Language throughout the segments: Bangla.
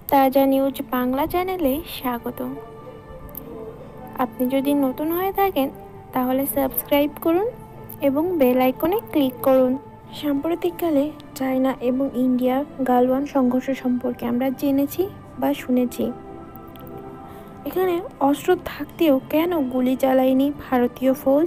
তাজা নিউজ বাংলা চ্যানেলে স্বাগত। আপনি যদি নতুন হয়ে থাকেন তাহলে সাবস্ক্রাইব করুন এবং বেল আইকনে ক্লিক করুন। সাম্প্রতিককালে চায়না এবং ইন্ডিয়া গালওয়ান সংঘর্ষ সম্পর্কে আমরা জেনেছি বা শুনেছি। এখানে অস্ত্র থাকতেও কেন গুলি চালায়নি ভারতীয় ফৌজ?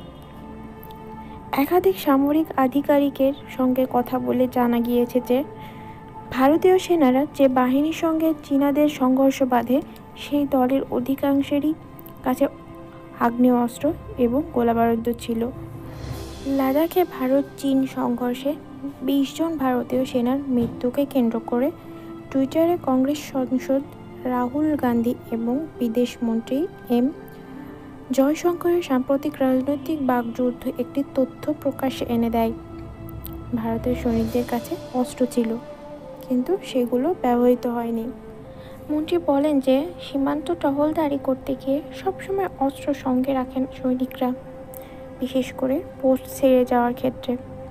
একাধিক সামরিক আধিকারিকের সঙ্গে কথা বলে জানা গিয়েছে যে ভারতীয় সেনারা যে বাহিনীর সঙ্গে চীনাদের সংঘর্ষ বাঁধে সেই দলের অধিকাংশেরই কাছে আগ্নেয়াস্ত্র এবং গোলাবারুদ ছিল। লাদাখে ভারত চীন সংঘর্ষে 20 জন ভারতীয় সেনার মৃত্যুকে কেন্দ্র করে টুইটারে কংগ্রেস সাংসদ রাহুল গান্ধী এবং বিদেশমন্ত্রী এম জয়শঙ্করের সাম্প্রতিক রাজনৈতিক বাকযুদ্ধ একটি তথ্য প্রকাশ্যে এনে দেয়। ভারতের সৈনিকদের কাছে অস্ত্র ছিল, কিন্তু সেগুলো ব্যবহৃত হয়নি। মন্ত্রী বলেন যে সীমান্ত টহলদারি করতে গিয়ে সবসময় অস্ত্র সঙ্গে রাখেন সৈনিকরা, বিশেষ করে পোস্ট ছেড়ে যাওয়ার ক্ষেত্রে।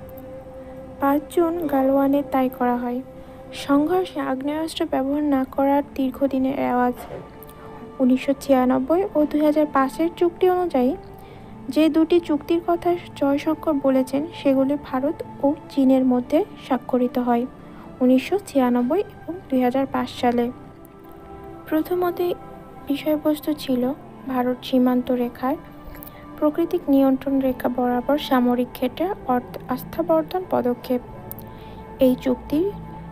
5 জুন গালওয়ানে তাই করা হয়। সংঘর্ষে আগ্নেয়াস্ত্র ব্যবহার না করার দীর্ঘদিনের রেওয়াজ। 1996 ও 2005-এর চুক্তি অনুযায়ী যে দুটি চুক্তির কথা জয়শঙ্কর বলেছেন সেগুলি ভারত ও চীনের মধ্যে স্বাক্ষরিত হয় 1996 এবং 2005 সালে। প্রথমত বিষয়বস্তু ছিল ভারত সীমান্ত রেখার প্রাকৃতিক নিয়ন্ত্রণ রেখা বরাবর সামরিক ক্ষেত্রে আস্থাবর্ধন পদক্ষেপ। এই চুক্তির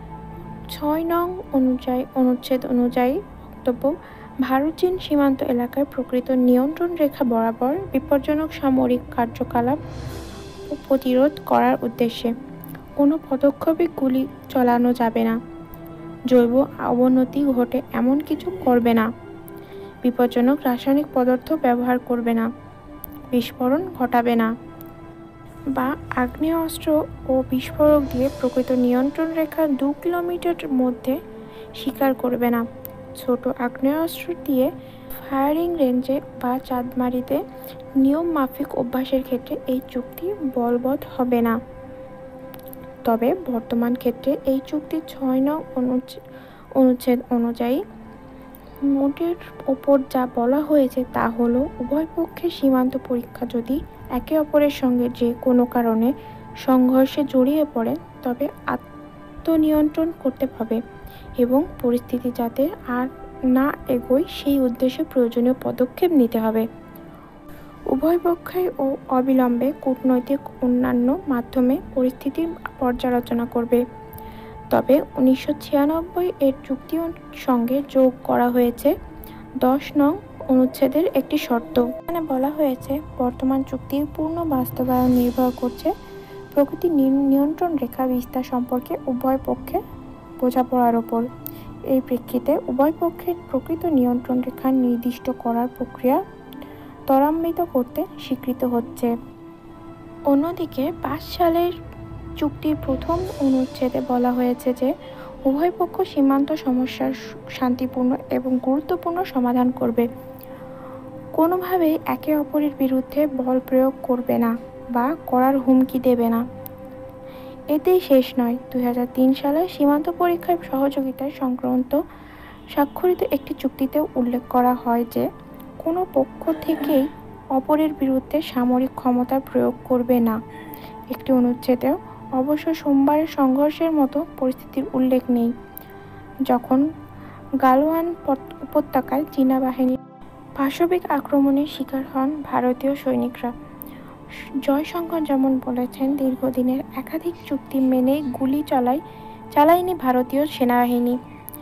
6 নং অনুচ্ছেদ অনুযায়ী বক্তব্য ভারত চীন সীমান্ত এলাকায় প্রকৃত নিয়ন্ত্রণ রেখা বরাবর বিপজ্জনক সামরিক কার্যকলাপ প্রতিরোধ করার উদ্দেশ্যে কোনো পদক্ষেপে গুলি চালানো যাবে না, জৈব অবনতি ঘটে এমন কিছু করবে না, বিপজ্জনক রাসায়নিক পদার্থ ব্যবহার করবে না, বিস্ফোরণ ঘটাবে না বা আগ্নেয়াস্ত্র ও বিস্ফোরক দিয়ে প্রকৃত নিয়ন্ত্রণ রেখা 2 কিলোমিটার মধ্যে শিকার করবে না। ছোট আগ্নেয়াস্ত্র দিয়ে ফায়ারিং রেঞ্জে বা চাঁদমারিতে নিয়ম মাফিক অভ্যাসের ক্ষেত্রে এই চুক্তি বলবৎ হবে না। তবে বর্তমান ক্ষেত্রে এই চুক্তির 6 নং অনুচ্ছেদ অনুযায়ী মোটের ওপর যা বলা হয়েছে তা হলো উভয় পক্ষের সীমান্ত পরীক্ষা যদি একে অপরের সঙ্গে যে কোনো কারণে সংঘর্ষে জড়িয়ে পড়ে তবে আত্মনিয়ন্ত্রণ করতে হবে এবং পরিস্থিতি যাতে আর না এগোয় সেই উদ্দেশ্যে প্রয়োজনীয় পদক্ষেপ নিতে হবে। উভয় পক্ষই ও অবিলম্বে কূটনৈতিক অন্যান্য মাধ্যমে পরিস্থিতির পর্যালোচনা করবে। তবে 1996 এর চুক্তির সঙ্গে যোগ করা হয়েছে 10 নং অনুচ্ছেদের একটি শর্ত। এখানে বলা হয়েছে বর্তমান চুক্তির পূর্ণ বাস্তবায়ন নির্ভর করছে প্রকৃতি নিয়ন্ত্রণ রেখা বিস্তার সম্পর্কে উভয় পক্ষে বোঝাপড়ার ওপর। এই প্রেক্ষিতে উভয় পক্ষের প্রকৃত নিয়ন্ত্রণ রেখা নির্দিষ্ট করার প্রক্রিয়া ত্বরান্বিত করতে স্বীকৃত হচ্ছে। অন্যদিকে 5 সালের চুক্তির প্রথম অনুচ্ছেদে বলা হয়েছে যে উভয় পক্ষ সীমান্ত সমস্যার শান্তিপূর্ণ এবং গুরুত্বপূর্ণ সমাধান করবে, কোনোভাবেই একে অপরের বিরুদ্ধে বল প্রয়োগ করবে না বা করার হুমকি দেবে না। এতেই শেষ নয়। 2003 সালে সীমান্ত পরীক্ষায় সহযোগিতার সংক্রান্ত স্বাক্ষরিত একটি চুক্তিতেও উল্লেখ করা হয় যে কোনো পক্ষ থেকেই অপরের বিরুদ্ধে সামরিক ক্ষমতার প্রয়োগ করবে না। একটি অনুচ্ছেদেও অবশ্য সোমবারের সংঘর্ষের মতো পরিস্থিতির উল্লেখ নেই, যখন গালওয়ান উপত্যকায় চীনা বাহিনীর পাশবিক আক্রমণের শিকার হন ভারতীয় সৈনিকরা। জয়শঙ্কর যেমন বলেছেন, দীর্ঘদিনের একাধিক চুক্তি মেনে গুলি চালায়নি ভারতীয় সেনাবাহিনী।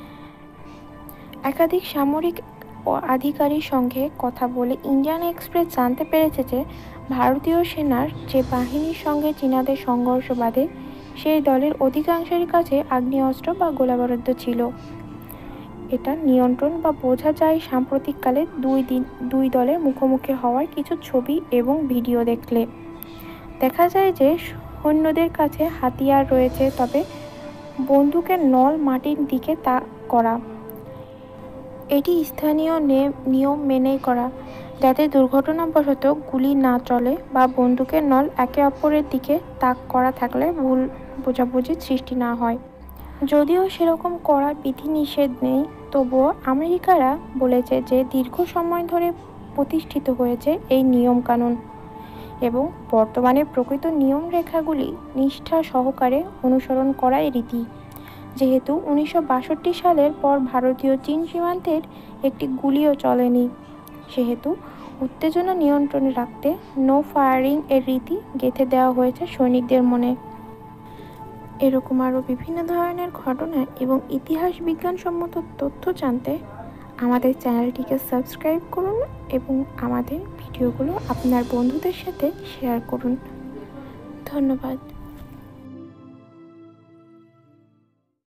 একাধিক সামরিক ও আধিকারিকের সঙ্গে কথা বলে ইন্ডিয়ান এক্সপ্রেস জানতে পেরেছে যে ভারতীয় সেনার যে বাহিনীর সঙ্গে চীনাদের সংঘর্ষ বাধে সেই দলের অধিকাংশের কাছে আগ্নেয়াস্ত্র বা গোলাবারুদ ছিল। এটা নিয়ন্ত্রণ বা বোঝা যায় সাম্প্রতিককালে দুই দলের মুখোমুখি হওয়ার কিছু ছবি এবং ভিডিও দেখলে। দেখা যায় যে সৈন্যদের কাছে হাতিয়ার রয়েছে, তবে বন্দুকের নল মাটির দিকে তাক করা। এটি স্থানীয় নিয়ম মেনেই করা, যাতে দুর্ঘটনাবশত গুলি না চলে বা বন্দুকের নল একে অপরের দিকে তাক করা থাকলে ভুল বোঝাবুঝির সৃষ্টি না হয়। যদিও সেরকম কড়া বিধিনিষেধ নেই, তবুও আমেরিকারা বলেছে যে দীর্ঘ সময় ধরে প্রতিষ্ঠিত হয়েছে এই নিয়মকানুন এবং বর্তমানে প্রকৃত নিয়ম রেখাগুলি নিষ্ঠা সহকারে অনুসরণ করাই রীতি। যেহেতু 1962 সালের পর ভারতীয় চীন সীমান্তের একটি গুলিও চলেনি, সেহেতু উত্তেজনা নিয়ন্ত্রণে রাখতে নো ফায়ারিং এর রীতি গেঁথে দেওয়া হয়েছে সৈনিকদের মনে। এরকম আরও বিভিন্ন ধরনের ঘটনা এবং ইতিহাস বিজ্ঞানসম্মত তথ্য জানতে আমাদের চ্যানেলটিকে সাবস্ক্রাইব করুন এবং আমাদের ভিডিওগুলো আপনার বন্ধুদের সাথে শেয়ার করুন। ধন্যবাদ।